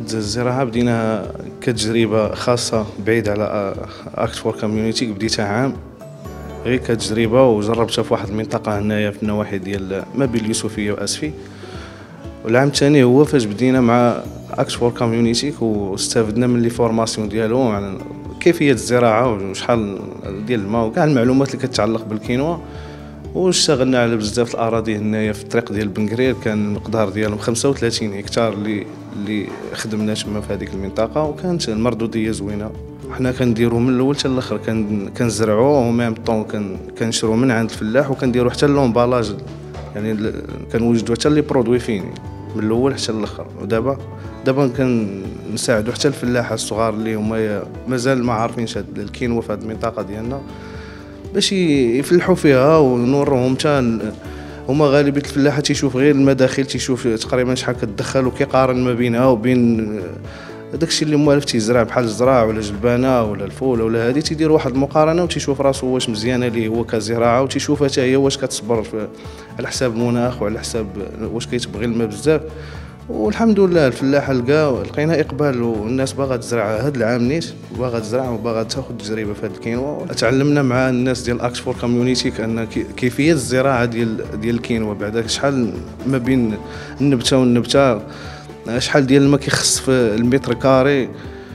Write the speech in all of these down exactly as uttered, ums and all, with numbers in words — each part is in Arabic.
هاد الزراعه بدينا كتجربه خاصه بعيد على اكت فور كوميونيتي. بديتها عام غير كتجربه وجربتها في واحد المنطقه هنايا في النواحي ديال ما بين اليوسفيه واسفي. والعام الثاني هو فاش بدينا مع اكت فور كوميونيتي واستفدنا من لي فورماسيون ديالهم على كيفيه الزراعه وشحال ديال الماء وكاع المعلومات اللي كتعلق بالكينوا. واشتغلنا على بزاف الاراضي هنايا في الطريق ديال بنكرير، كان المقدار ديالهم خمسة وثلاثين هكتار اللي اللي خدمنا تما في هذيك المنطقه، وكانت المردوديه زوينه. حنا كنديروا من الاول حتى الاخر، كنزرعوا وميم طون كنشرو من عند الفلاح، وكنديروا حتى لومبالاج، يعني كنوجدوا حتى لي برودوي فيني من الاول حتى الاخر. ودابا دابا كنساعدوا حتى الفلاحه الصغار اللي هما مازال ما عارفينش هاد الكينوا في هاد المنطقه ديالنا باش يفلحوا فيها ونورهم. حتى هما غالبيه الفلاحه تيشوف غير المداخل، تيشوف تقريبا شحال كتدخل وكيقارن ما بينها وبين داكشي اللي موالف تيزرع بحال الزراع ولا جلبانه ولا الفول ولا هذه. تيدير واحد المقارنه وتيشوف راسو واش مزيانه ليه هو كزراعه، وتيشوفها حتى هي واش كتصبر على حساب المناخ وعلى حساب واش كيتبغي الماء بزاف. والحمد لله الفلاحه لقى لقينا اقبال، والناس باغا تزرع هذا العام نيت، باغا تزرع وباغا تاخذ تجربه في هذا الكينوا. تعلمنا مع الناس ديال اكت فور كوميونيتي كان كيفيه الزراعه ديال ديال الكينوا، بعدا شحال ما بين النبته والنبته، شحال ديال الماء كيخص في المتر كاري.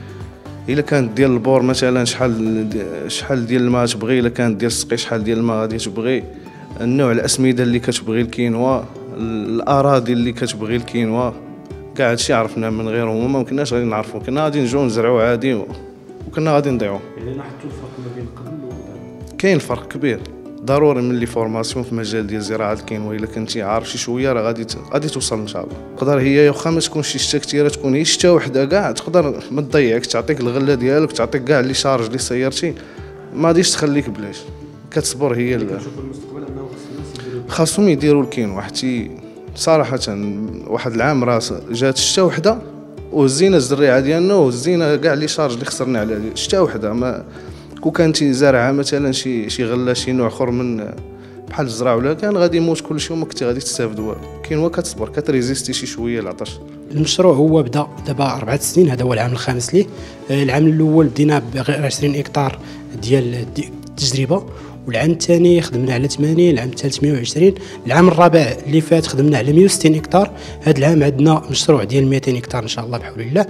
الا كانت ديال البور مثلا شحال شحال ديال الماء تبغي، الا كانت ديال السقي شحال ديال الماء غادي تبغي، النوع الاسمده اللي كتبغي الكينوا، الاراضي اللي كتبغي الكينوا، كاع هادشي عرفنا من غيرهم، ما كناش غادي نعرفوا، كنا غادي نجيو نزرعوا عادي وكنا غادي نضيعوا. يعني لاحظتوا الفرق ما بين قبل ودابا؟ كاين فرق كبير ضروري من لي فورماسيون في مجال ديال زراعه الكينوا. الا كنتي عارف شي شويه راه غادي غادي توصل ان شاء الله. تقدر هي واخا ما تكونش شي شتا كثيره، تكون هي شتا وحده كاع تقدر ما تضيعك، تعطيك الغله ديالك، تعطيك كاع لي شارج اللي سيرتي، ما غاديش تخليك بلاش، كتصبر. هي كنشوفوا المستقبل انه خاصهم يديروا الكينوا حتى صراحه. واحد العام راه جات شتا وحده وهزينا الزريعه ديالنا وهزينا كاع لي شارج اللي خسرنا على شتا وحده. ما كون كانتي زارعه مثلا شي شي غله شي نوع اخر من بحال الزرع ولا كان غادي يموت كلشي وما كنتي غادي تستافد والو. كينوا كتصبر كتريزيستي شي شويه العطش. المشروع هو بدا دابا أربعة سنين، هذا هو العام الخامس ليه. العام الاول بدينا بغير عشرين هكتار ديال التجربه، والعام الثاني خدمنا على ثمانين، العام الثالث مئة وعشرين، العام الرابع اللي فات خدمنا على مئة وستين هكتار. هذا العام عندنا مشروع ديال مئتين هكتار ان شاء الله بحول الله.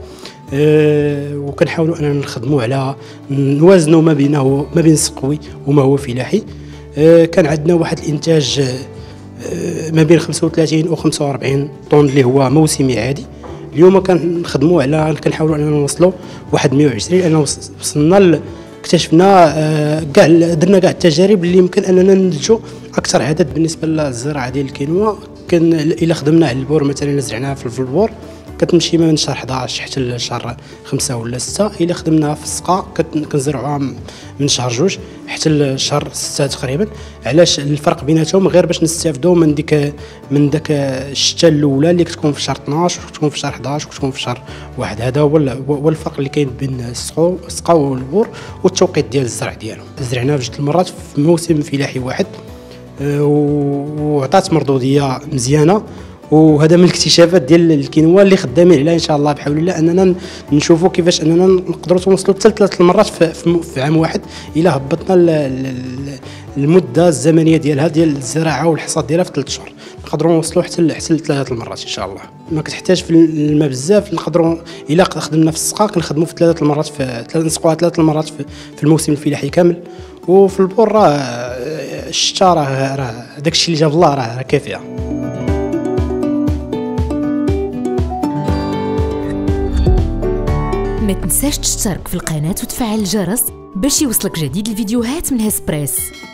أه وكنحاولوا اننا نخدموا على نوازنوا ما بينه ما بين السقوي وما هو فلاحي. أه كان عندنا واحد الانتاج أه ما بين خمسة وثلاثين و خمسة وأربعين طن اللي هو موسمي عادي. اليوم كنخدموا على كنحاولوا اننا نوصلوا واحد مئة وعشرين، لان وصلنا اكتشفنا كاع درنا كاع التجارب اللي يمكن اننا ننتجوا اكثر عدد بالنسبه للزراعه ديال الكينوا. كان الا خدمنا على البور مثلا زرعناها في البور كتمشي من شهر أحد عشر حتى لشهر خمسة ولا ستة. الا خدمناها في السقا كنزرعوها من شهر جوج حتى لشهر ستة تقريبا. علاش الفرق بيناتهم؟ غير باش نستافدوا من ديك من داك الشتاء الاولى اللي كتكون في شهر اثناش وكتكون في شهر أحد عشر وكتكون في شهر واحد. هذا هو الفرق اللي كاين بين السقا والبور والتوقيت ديال الزرع ديالهم. زرعناها بجوج المرات في موسم فلاحي واحد وعطات مردوديه مزيانه. وهذا من الاكتشافات ديال الكينوا اللي خدامين عليها ان شاء الله بحول الله، اننا نشوفوا كيفاش اننا نقدروا نوصلوا حتى ثلاث المرات في, في عام واحد الا هبطنا المده الزمنيه ديالها ديال الزراعه والحصاد ديالها في ثلاث شهور، نقدروا نوصلوا حتى حتى لثلاث المرات ان شاء الله. ما كتحتاج في الماء بزاف، نقدروا الا خدمنا في السقا كنخدموا في ثلاث المرات في نسقوها ثلاث المرات في, في الموسم الفلاحي كامل. وفي البور راه الشتاء راه راه داكشي اللي جاب الله راه كافيه. ما تنساش تشترك في القناة وتفعل الجرس باش يوصلك جديد الفيديوهات من هسبريس.